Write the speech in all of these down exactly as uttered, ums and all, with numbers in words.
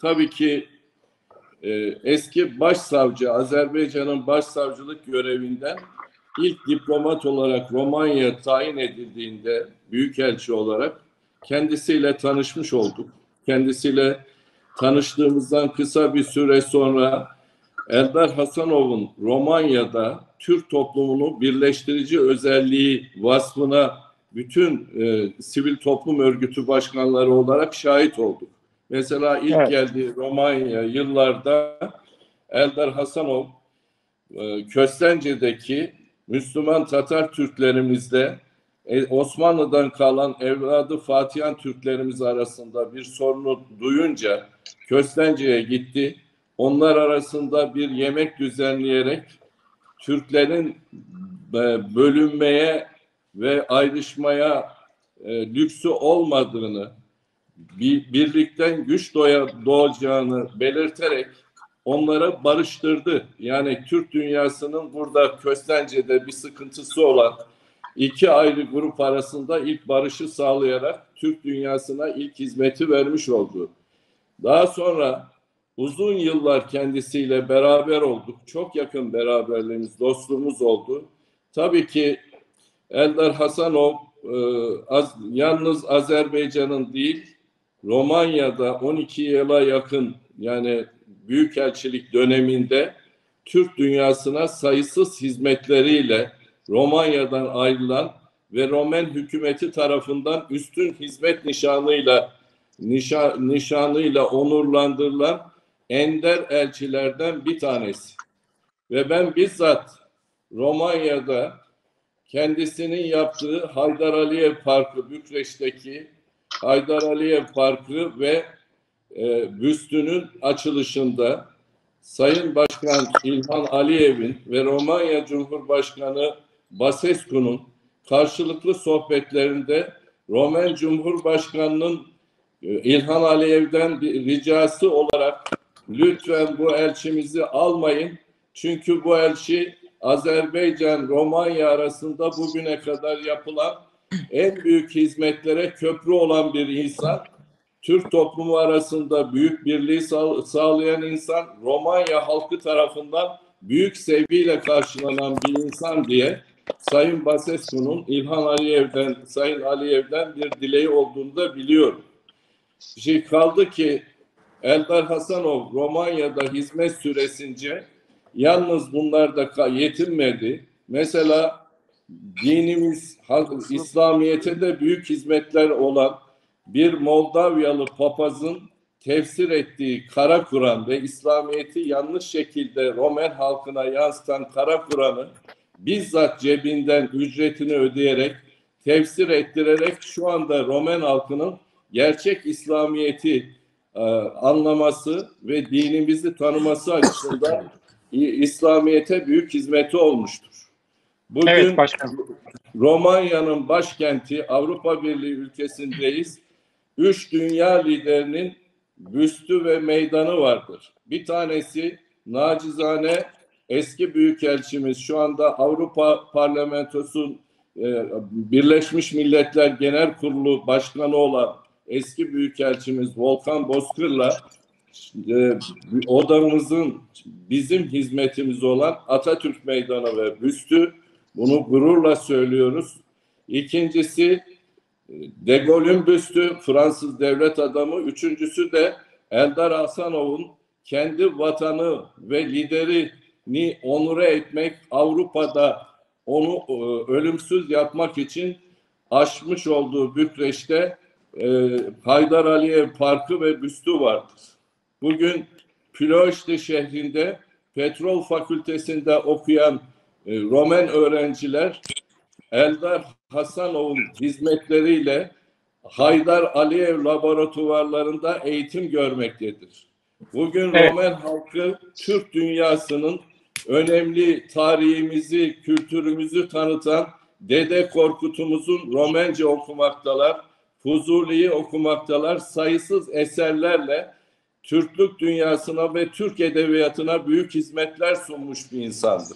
tabii ki e, eski başsavcı, Azerbaycan'ın başsavcılık görevinden ilk diplomat olarak Romanya'ya tayin edildiğinde büyükelçi olarak kendisiyle tanışmış olduk. Kendisiyle tanıştığımızdan kısa bir süre sonra Eldar Hasanov'un Romanya'da Türk toplumunu birleştirici özelliği vasfına bütün e, sivil toplum örgütü başkanları olarak şahit olduk. Mesela ilk evet. geldiği Romanya yıllarda Eldar Hasanov e, Köstence'deki Müslüman Tatar Türklerimizle e, Osmanlı'dan kalan evladı Fatihan Türklerimiz arasında bir sorunu duyunca Köstence'ye gitti. Onlar arasında bir yemek düzenleyerek Türklerin e, bölünmeye ve ayrışmaya e, lüksü olmadığını, bir, birlikten güç doya, doğacağını belirterek onlara barıştırdı. Yani Türk dünyasının burada Köstence'de bir sıkıntısı olan iki ayrı grup arasında ilk barışı sağlayarak Türk dünyasına ilk hizmeti vermiş oldu. Daha sonra uzun yıllar kendisiyle beraber olduk. Çok yakın beraberliğimiz, dostluğumuz oldu. Tabii ki Eldar Hasanov e, az, yalnız Azerbaycan'ın değil, Romanya'da on iki yıla yakın yani büyükelçilik döneminde Türk dünyasına sayısız hizmetleriyle Romanya'dan ayrılan ve Romen hükümeti tarafından üstün hizmet nişanıyla nişan, nişanıyla onurlandırılan ender elçilerden bir tanesi. Ve ben bizzat Romanya'da kendisinin yaptığı Haydar Aliyev Parkı, Bükreş'teki Haydar Aliyev Parkı ve e, büstünün açılışında Sayın Başkan İlhan Aliyev'in ve Romanya Cumhurbaşkanı Basescu'nun karşılıklı sohbetlerinde Romen Cumhurbaşkanı'nın e, İlhan Aliyev'den bir ricası olarak lütfen bu elçimizi almayın. Çünkü bu elçi Azerbaycan-Romanya arasında bugüne kadar yapılan en büyük hizmetlere köprü olan bir insan. Türk toplumu arasında büyük birliği sağ, sağlayan insan, Romanya halkı tarafından büyük sevgiyle karşılanan bir insan diye Sayın Basescu'nun İlhan Aliyev'den, Sayın Aliyev'den bir dileği olduğunu da biliyorum. Bir şey kaldı ki Eldar Hasanov Romanya'da hizmet süresince yalnız bunlarda yetinmedi. Mesela dinimiz, İslamiyet'e de büyük hizmetler olan bir Moldavyalı papazın tefsir ettiği Kara Kur'an ve İslamiyet'i yanlış şekilde Romen halkına yansıtan Kara Kur'an'ı bizzat cebinden ücretini ödeyerek, tefsir ettirerek şu anda Romen halkının gerçek İslamiyet'i e, anlaması ve dinimizi tanıması açısından İslamiyet'e büyük hizmeti olmuştur. Bugün evet, Romanya'nın başkenti, Avrupa Birliği ülkesindeyiz. Üç dünya liderinin büstü ve meydanı vardır. Bir tanesi nacizane eski büyükelçimiz, şu anda Avrupa Parlamentosu e, Birleşmiş Milletler Genel Kurulu Başkanı olan eski büyükelçimiz Volkan Bozkır'la e, odamızın bizim hizmetimiz olan Atatürk Meydanı ve büstü, bunu gururla söylüyoruz. İkincisi De Gaulle'ün büstü, Fransız devlet adamı. Üçüncüsü de Eldar Hasanov'un kendi vatanı ve liderini onure etmek, Avrupa'da onu e, ölümsüz yapmak için açmış olduğu Bükreş'te e, Haydar Aliyev Parkı ve büstü vardır. Bugün Ploiești şehrinde Petrol Fakültesi'nde okuyan e, Romen öğrenciler Eldar Hasanov'un hizmetleriyle Haydar Aliyev laboratuvarlarında eğitim görmektedir. Bugün evet. Romen halkı Türk dünyasının önemli tarihimizi, kültürümüzü tanıtan Dede Korkut'umuzun Romence okumaktalar, Fuzuli'yi okumaktalar, sayısız eserlerle Türklük dünyasına ve Türk edebiyatına büyük hizmetler sunmuş bir insandır.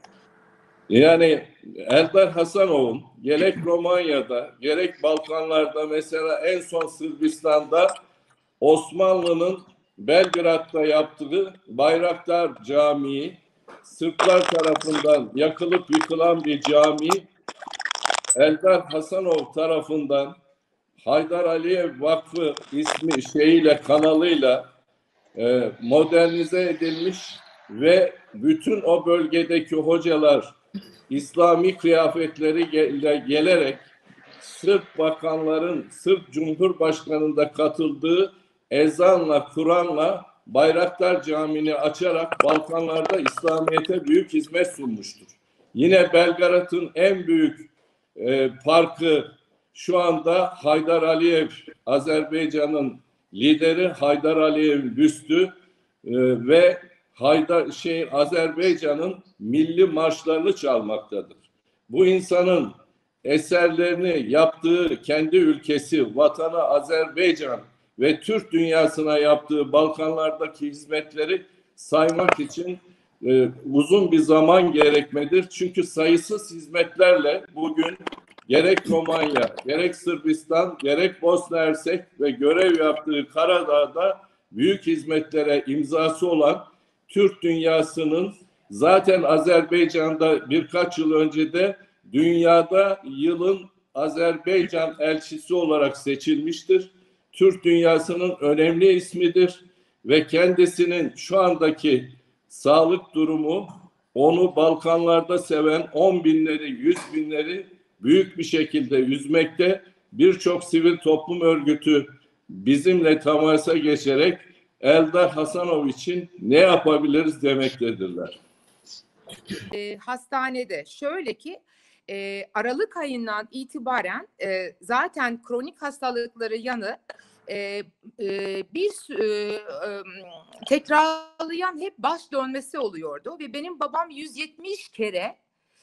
Yani Eldar Hasanov'un gerek Romanya'da, gerek Balkanlarda, mesela en son Sırbistan'da Osmanlı'nın Belgrad'da yaptığı Bayraktar Camii, Sırplar tarafından yakılıp yıkılan bir cami, Eldar Hasanov tarafından Haydar Aliyev Vakfı ismi şeyiyle, kanalıyla e, modernize edilmiş ve bütün o bölgedeki hocalar İslami kıyafetleri gel gelerek Sırp bakanların, Sırp Cumhurbaşkanı'nda katıldığı ezanla, Kur'an'la Bayraktar Camii'ni açarak Balkanlarda İslamiyet'e büyük hizmet sunmuştur. Yine Belgrad'ın en büyük e, parkı şu anda Haydar Aliyev, Azerbaycan'ın lideri Haydar Aliyev'in büstü e, ve Haydar şey Azerbaycan'ın milli marşlarını çalmaktadır. Bu insanın eserlerini yaptığı kendi ülkesi, vatanı Azerbaycan ve Türk dünyasına yaptığı Balkanlardaki hizmetleri saymak için e, uzun bir zaman gerekmedir. Çünkü sayısız hizmetlerle bugün gerek Romanya, gerek Sırbistan, gerek Bosna Hersek ve görev yaptığı Karadağ'da büyük hizmetlere imzası olan Türk dünyasının zaten Azerbaycan'da birkaç yıl önce de dünyada yılın Azerbaycan elçisi olarak seçilmiştir. Türk dünyasının önemli ismidir ve kendisinin şu andaki sağlık durumu onu Balkanlarda seven on binleri, yüz binleri büyük bir şekilde üzmekte. Birçok sivil toplum örgütü bizimle temasa geçerek Eldar Hasanov için ne yapabiliriz demektedirler. E, hastanede şöyle ki e, Aralık ayından itibaren e, zaten kronik hastalıkları yanı e, e, bir e, e, tekrarlayan hep baş dönmesi oluyordu ve benim babam yüz yetmiş kere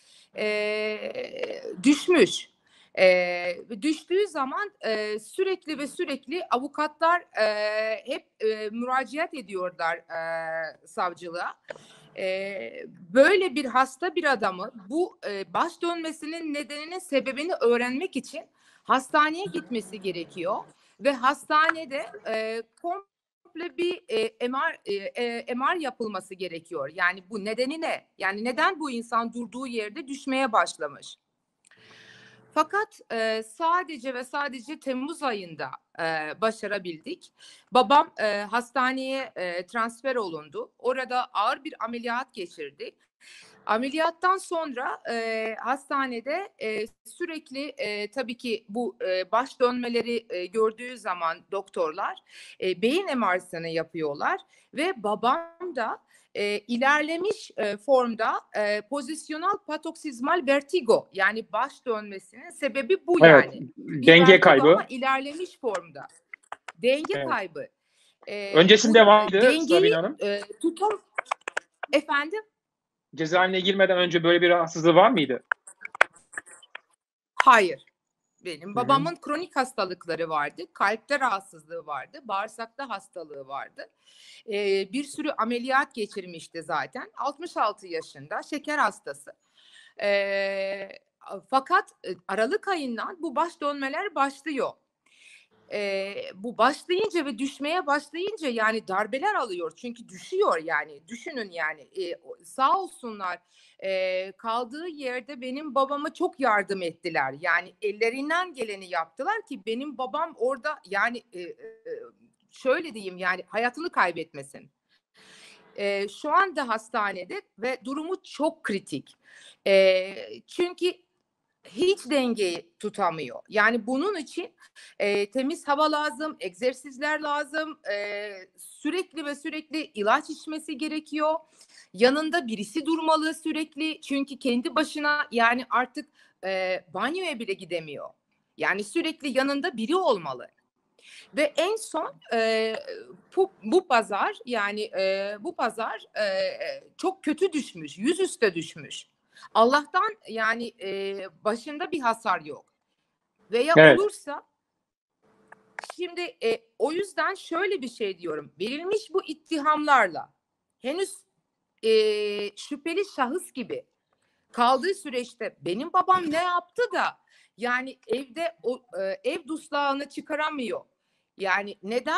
e, düşmüş. E, düştüğü zaman e, sürekli ve sürekli avukatlar e, hep e, müracaat ediyorlar e, savcılığa. Ee, böyle bir hasta bir adamı bu e, baş dönmesinin nedeninin sebebini öğrenmek için hastaneye gitmesi gerekiyor ve hastanede e, komple bir e, M R e, M R yapılması gerekiyor. Yani bu nedeni ne? Yani neden bu insan durduğu yerde düşmeye başlamış? Fakat e, sadece ve sadece Temmuz ayında e, başarabildik. Babam e, hastaneye e, transfer olundu. Orada ağır bir ameliyat geçirdi. Ameliyattan sonra e, hastanede e, sürekli e, tabii ki bu e, baş dönmeleri e, gördüğü zaman doktorlar e, beyin M R'sını yapıyorlar ve babam da e, ilerlemiş e, formda e, pozisyonal patoksizmal vertigo yani baş dönmesinin sebebi bu evet, yani. Denge kaybı. Ama ilerlemiş formda. Denge evet. kaybı. E, Öncesinde vardı dengeyi, Sabine Hanım. E, tutum efendim. Cezaevine girmeden önce böyle bir rahatsızlığı var mıydı? Hayır. Benim babamın Hı-hı. kronik hastalıkları vardı. Kalpte rahatsızlığı vardı. Bağırsakta hastalığı vardı. Ee, bir sürü ameliyat geçirmişti zaten. altmış altı yaşında şeker hastası. Ee, fakat Aralık ayından bu baş dönmeler başlıyor. Ee, bu başlayınca ve düşmeye başlayınca yani darbeler alıyor. Çünkü düşüyor yani. Düşünün yani. Ee, sağ olsunlar. Ee, kaldığı yerde benim babama çok yardım ettiler. Yani ellerinden geleni yaptılar ki benim babam orada yani e, e, şöyle diyeyim yani hayatını kaybetmesin. E, şu anda hastanede ve durumu çok kritik. E, çünkü hiç dengeyi tutamıyor. Yani bunun için e, temiz hava lazım, egzersizler lazım, e, sürekli ve sürekli ilaç içmesi gerekiyor. Yanında birisi durmalı sürekli çünkü kendi başına yani artık e, banyoya bile gidemiyor. Yani sürekli yanında biri olmalı. Ve en son e, bu, bu pazar yani e, bu pazar e, çok kötü düşmüş, yüzüstü düşmüş. Allah'tan yani e, başında bir hasar yok. Veya evet. olursa şimdi e, o yüzden şöyle bir şey diyorum. Verilmiş bu ittihamlarla henüz e, şüpheli şahıs gibi kaldığı süreçte benim babam ne yaptı da yani evde o e, ev duslağını çıkaramıyor. Yani neden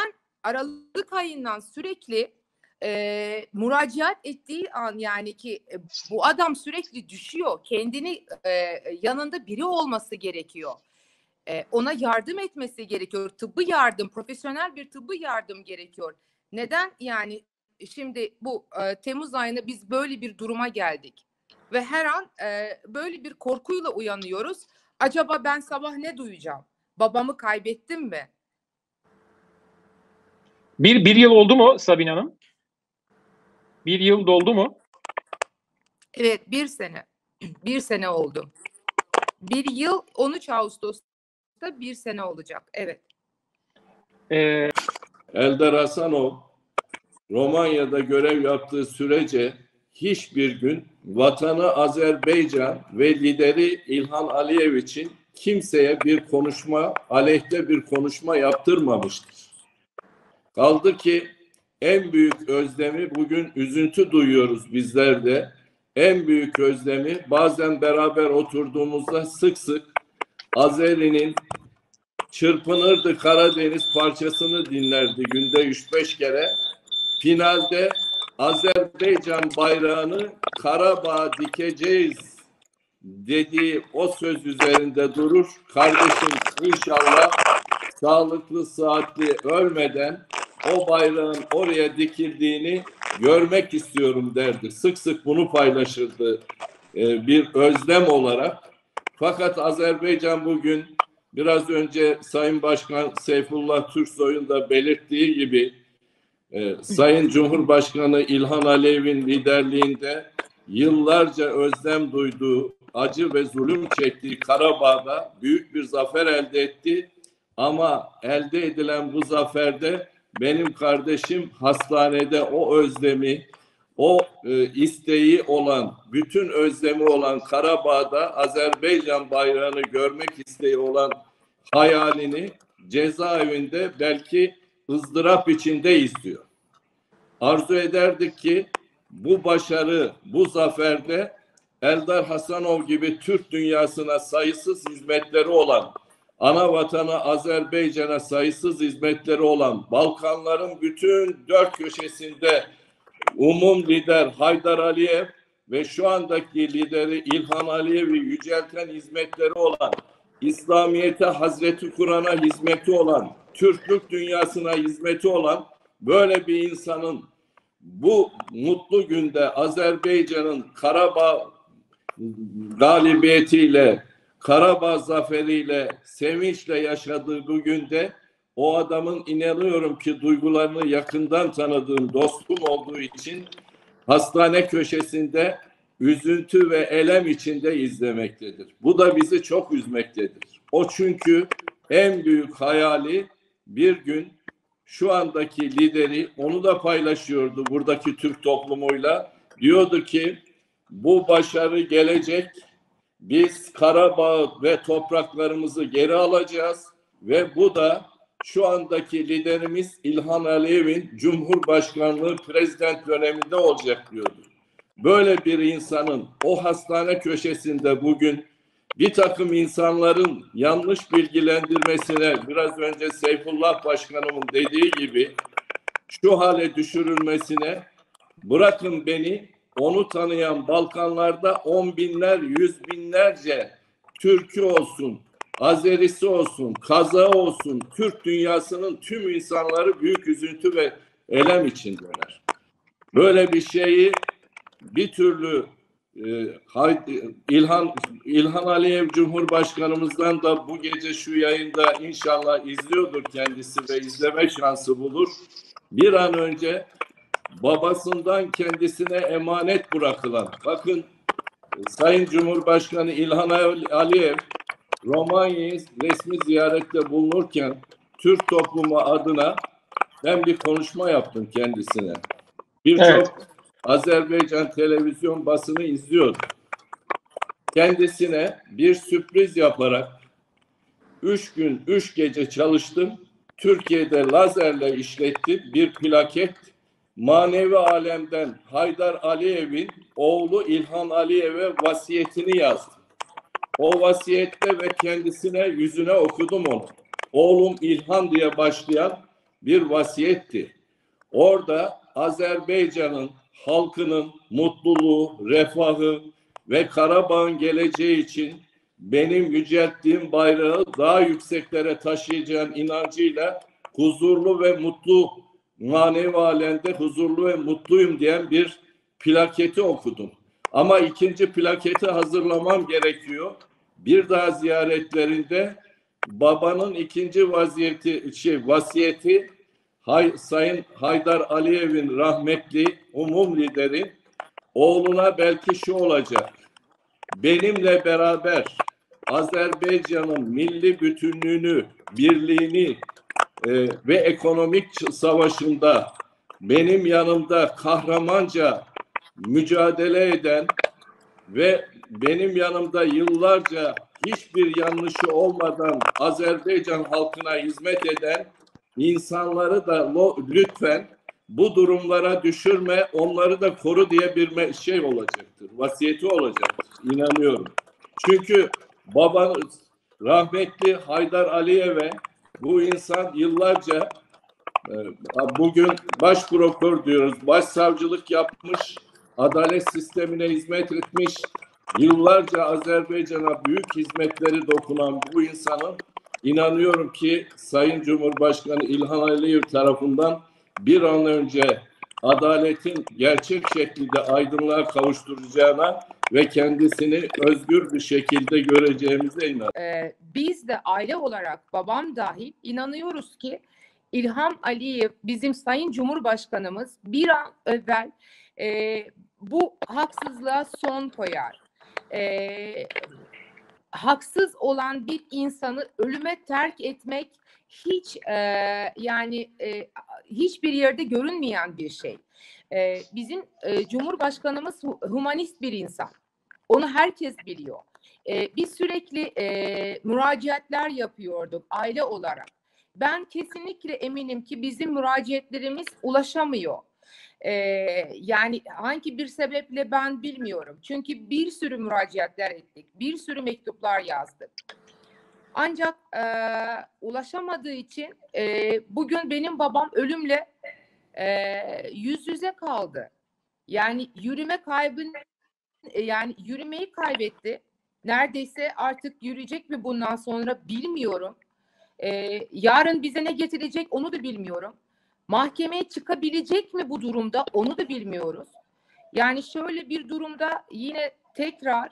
Aralık ayından sürekli e, müracaat ettiği an, yani ki e, bu adam sürekli düşüyor. Kendini e, yanında biri olması gerekiyor. E, ona yardım etmesi gerekiyor. Tıbbi yardım, profesyonel bir tıbbi yardım gerekiyor. Neden yani şimdi bu e, Temmuz ayında biz böyle bir duruma geldik ve her an e, böyle bir korkuyla uyanıyoruz. Acaba ben sabah ne duyacağım? Babamı kaybettim mi? Bir, bir yıl oldu mu Sabine Hanım? Bir yıl doldu mu? Evet, bir sene. Bir sene oldu. Bir yıl on üç Ağustos'ta bir sene olacak. Evet. Ee, Eldar Hasanov Romanya'da görev yaptığı sürece hiçbir gün vatanı Azerbaycan ve lideri İlhan Aliyev için kimseye bir konuşma, aleyhte bir konuşma yaptırmamıştır. Kaldı ki en büyük özlemi, bugün üzüntü duyuyoruz bizler de. En büyük özlemi, bazen beraber oturduğumuzda sık sık Azeri'nin Çırpınırdı Karadeniz parçasını dinlerdi günde üç beş kere. Finalde Azerbaycan bayrağını Karabağ'a dikeceğiz dediği o söz üzerinde durur. Kardeşim, inşallah sağlıklı, sıhhatli, ölmeden o bayrağın oraya dikildiğini görmek istiyorum derdi. Sık sık bunu paylaşırdı e, bir özlem olarak. Fakat Azerbaycan bugün, biraz önce Sayın Başkan Seyfullah Türksoy'un da belirttiği gibi, e, Sayın Cumhurbaşkanı İlhan Aliyev'in liderliğinde yıllarca özlem duyduğu, acı ve zulüm çektiği Karabağ'da büyük bir zafer elde etti. Ama elde edilen bu zaferde benim kardeşim hastanede o özlemi, o e, isteği olan, bütün özlemi olan Karabağ'da Azerbaycan bayrağını görmek isteği olan hayalini cezaevinde belki ızdırap içinde izliyor. Arzu ederdik ki bu başarı, bu zaferde Eldar Hasanov gibi Türk dünyasına sayısız hizmetleri olan, ana vatanı Azerbaycan'a sayısız hizmetleri olan, Balkanların bütün dört köşesinde umum lider Haydar Aliyev ve şu andaki lideri İlhan Aliyev'i yücelten hizmetleri olan, İslamiyet'e, Hazreti Kur'an'a hizmeti olan, Türklük dünyasına hizmeti olan böyle bir insanın bu mutlu günde Azerbaycan'ın Karabağ galibiyetiyle, Karabağ zaferiyle, sevinçle yaşadığı bu günde o adamın, inanıyorum ki duygularını yakından tanıdığım, dostum olduğu için hastane köşesinde üzüntü ve elem içinde izlemektedir. Bu da bizi çok üzmektedir. O çünkü en büyük hayali bir gün şu andaki lideri, onu da paylaşıyordu buradaki Türk toplumuyla. Diyordu ki bu başarı gelecek, biz Karabağ ve topraklarımızı geri alacağız ve bu da şu andaki liderimiz İlhan Aliyev'in Cumhurbaşkanlığı prezident döneminde olacak diyordu. Böyle bir insanın o hastane köşesinde bugün bir takım insanların yanlış bilgilendirmesine, biraz önce Seyfullah Başkanımın dediği gibi şu hale düşürülmesine, bırakın beni, onu tanıyan Balkanlarda on binler, yüz binlerce Türk'ü olsun, Azerisi olsun, Kazağı olsun, Türk dünyasının tüm insanları büyük üzüntü ve elem içindeler. Böyle bir şeyi bir türlü e, İlhan İlhan Aliyev Cumhurbaşkanımızdan da bu gece şu yayında inşallah izliyordur kendisi ve izleme şansı bulur. Bir an önce babasından kendisine emanet bırakılan, bakın Sayın Cumhurbaşkanı İlhan Aliyev Romanya'yı resmi ziyarette bulunurken Türk toplumu adına ben bir konuşma yaptım kendisine. Birçok evet. Azerbaycan televizyon basını izliyordu. Kendisine bir sürpriz yaparak üç gün, üç gece çalıştım. Türkiye'de lazerle işlettim bir plaket. Manevi alemden Haydar Aliyev'in oğlu İlhan Aliyev'e vasiyetini yazdım. O vasiyette ve kendisine yüzüne okudum onu. Oğlum İlhan diye başlayan bir vasiyetti. Orada Azerbaycan'ın halkının mutluluğu, refahı ve Karabağ'ın geleceği için benim yücelttiğim bayrağı daha yükseklere taşıyacağım inancıyla huzurlu ve mutlu, manevi alemde huzurlu ve mutluyum diyen bir plaketi okudum. Ama ikinci plaketi hazırlamam gerekiyor. Bir daha ziyaretlerinde babanın ikinci vaziyeti, şey, vasiyeti Hay, Sayın Haydar Aliyev'in rahmetli umum lideri oğluna belki şu olacak: benimle beraber Azerbaycan'ın milli bütünlüğünü, birliğini e, ve ekonomik savaşında benim yanımda kahramanca mücadele eden ve benim yanımda yıllarca hiçbir yanlışı olmadan Azerbaycan halkına hizmet eden insanları da lütfen bu durumlara düşürme, onları da koru diye bir şey olacaktır. Vasiyeti olacaktır. İnanıyorum. Çünkü baban rahmetli Haydar Aliyev'e bu insan yıllarca bugün başprokuror diyoruz, başsavcılık yapmış, adalet sistemine hizmet etmiş, yıllarca Azerbaycan'a büyük hizmetleri dokunan bu insanın inanıyorum ki Sayın Cumhurbaşkanı İlhan Aliyev tarafından bir an önce adaletin gerçek şekilde aydınlığa kavuşturacağına ve kendisini özgür bir şekilde göreceğimize inanıyorum. Ee, biz de aile olarak babam dahil inanıyoruz ki İlham Aliyev bizim Sayın Cumhurbaşkanımız bir an evvel e, bu haksızlığa son koyar. E, haksız olan bir insanı ölüme terk etmek hiç e, yani e, hiçbir yerde görünmeyen bir şey. E, bizim e, Cumhurbaşkanımız humanist bir insan. Onu herkes biliyor. E, biz sürekli e, müracaatler yapıyorduk aile olarak. Ben kesinlikle eminim ki bizim müracaatlerimiz ulaşamıyor. Ee, yani hangi bir sebeple ben bilmiyorum. Çünkü bir sürü müracaatler ettik. Bir sürü mektuplar yazdık. Ancak e, ulaşamadığı için e, bugün benim babam ölümle e, yüz yüze kaldı. Yani yürüme kaybın yani yürümeyi kaybetti. Neredeyse artık yürüyecek mi bundan sonra bilmiyorum. Ee, yarın bize ne getirecek onu da bilmiyorum. Mahkemeye çıkabilecek mi bu durumda onu da bilmiyoruz. Yani şöyle bir durumda yine tekrar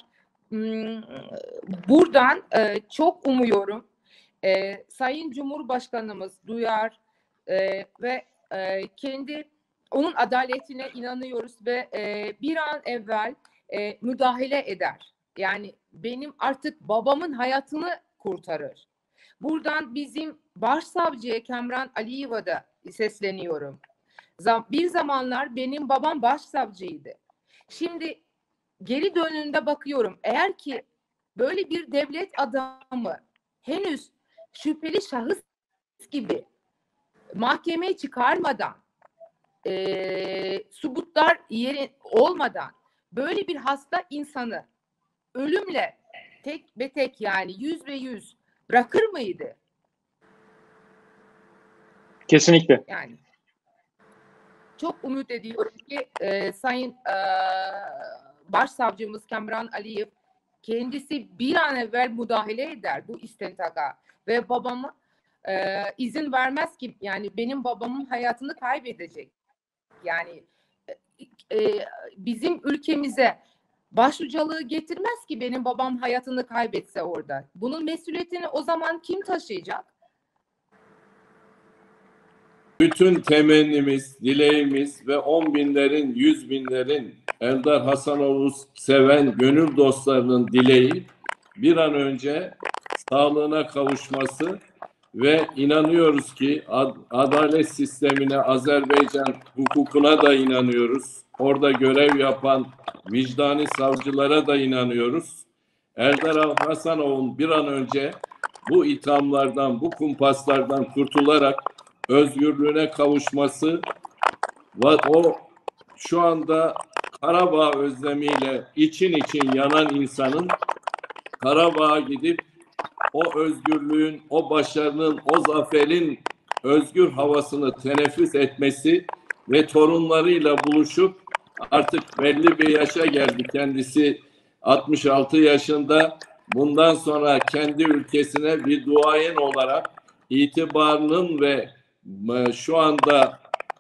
buradan e, çok umuyorum e, Sayın Cumhurbaşkanımız duyar e, ve e, kendi onun adaletine inanıyoruz ve e, bir an evvel e, müdahale eder. Yani benim artık babamın hayatını kurtarır. Buradan bizim başsavcıya Kemran Aliyev'e de sesleniyorum. Bir zamanlar benim babam başsavcıydı. Şimdi geri dönünde bakıyorum. Eğer ki böyle bir devlet adamı henüz şüpheli şahıs gibi mahkemeye çıkarmadan, e, subutlar yeri olmadan böyle bir hasta insanı ölümle tek ve tek yani yüz ve yüz bırakır mıydı? Kesinlikle. Yani çok umut ediyorum ki e, Sayın e, Başsavcımız Kemran Aliyev kendisi bir an evvel müdahale eder bu istintaka ve babamı e, izin vermez ki yani benim babamın hayatını kaybedecek. Yani e, e, bizim ülkemize başucalığı getirmez ki benim babam hayatını kaybetse orada. Bunun mesuliyetini o zaman kim taşıyacak? Bütün temennimiz, dileğimiz ve on binlerin, yüz binlerin Eldar Hasanov'u seven gönül dostlarının dileği bir an önce sağlığına kavuşması ve inanıyoruz ki ad adalet sistemine, Azerbaycan hukukuna da inanıyoruz. Orada görev yapan vicdani savcılara da inanıyoruz. Eldar Hasanov'un bir an önce bu ithamlardan, bu kumpaslardan kurtularak özgürlüğüne kavuşması ve o şu anda Karabağ özlemiyle için için yanan insanın Karabağ'a gidip o özgürlüğün, o başarının, o zaferin özgür havasını teneffüs etmesi ve torunlarıyla buluşup artık belli bir yaşa geldi. Kendisi altmış altı yaşında. Bundan sonra kendi ülkesine bir duayen olarak itibarının ve şu anda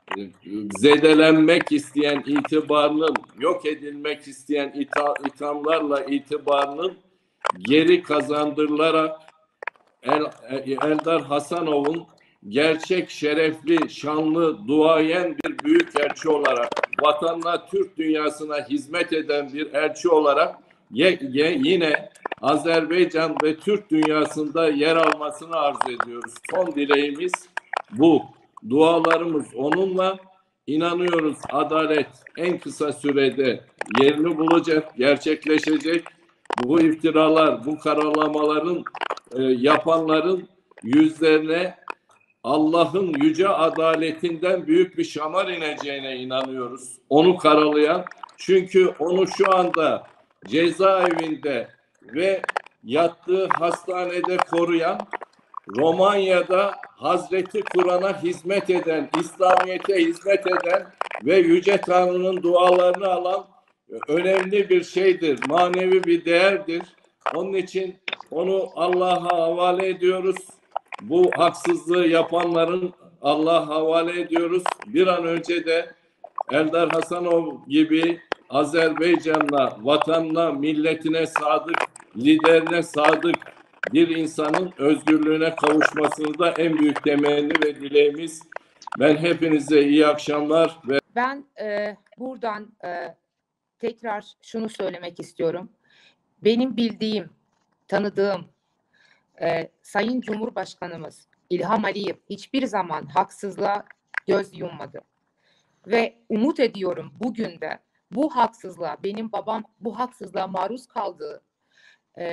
zedelenmek isteyen itibarının, yok edilmek isteyen ita, ithamlarla itibarının geri kazandırılarak El, Eldar Hasanov'un gerçek, şerefli, şanlı, duayen bir büyük elçi olarak, vatanına, Türk dünyasına hizmet eden bir elçi olarak ye, ye, yine Azerbaycan ve Türk dünyasında yer almasını arz ediyoruz. Son dileğimiz bu. Dualarımız onunla. İnanıyoruz adalet en kısa sürede yerini bulacak, gerçekleşecek. Bu iftiralar, bu karalamaların e, yapanların yüzlerine Allah'ın yüce adaletinden büyük bir şamar ineceğine inanıyoruz. Onu karalayan, çünkü onu şu anda cezaevinde ve yattığı hastanede koruyan, Romanya'da Hazreti Kur'an'a hizmet eden, İslamiyet'e hizmet eden ve Yüce Tanrı'nın dualarını alan önemli bir şeydir, manevi bir değerdir. Onun için onu Allah'a havale ediyoruz. Bu haksızlığı yapanların Allah'a havale ediyoruz. Bir an önce de Eldar Hasanov gibi Azerbaycan'la, vatanına, milletine sadık, liderine sadık bir insanın özgürlüğüne kavuşmasını da en büyük temenni ve dileğimiz. Ben hepinize iyi akşamlar ve ben e, buradan e, tekrar şunu söylemek istiyorum. Benim bildiğim, tanıdığım e, Sayın Cumhurbaşkanımız İlham Aliyev hiçbir zaman haksızlığa göz yummadı. Ve umut ediyorum bugün de bu haksızlığa, benim babam bu haksızlığa maruz kaldığı e,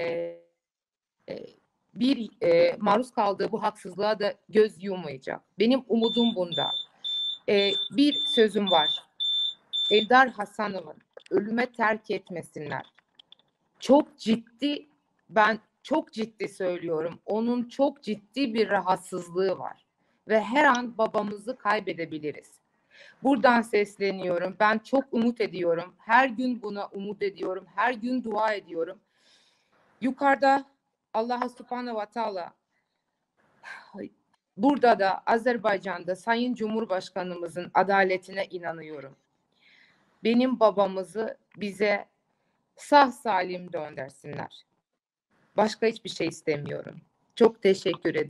e, bir e, maruz kaldığı bu haksızlığa da göz yummayacak. Benim umudum bunda. E, bir sözüm var. Eldar Hasanov'un ölüme terk etmesinler. Çok ciddi, ben çok ciddi söylüyorum. Onun çok ciddi bir rahatsızlığı var. Ve her an babamızı kaybedebiliriz. Buradan sesleniyorum. Ben çok umut ediyorum. Her gün buna umut ediyorum. Her gün dua ediyorum. Yukarıda Allah Subhanahu ve Teala, burada da Azerbaycan'da Sayın Cumhurbaşkanımızın adaletine inanıyorum. Benim babamızı bize sağ salim döndürsünler. Başka hiçbir şey istemiyorum. Çok teşekkür ederim.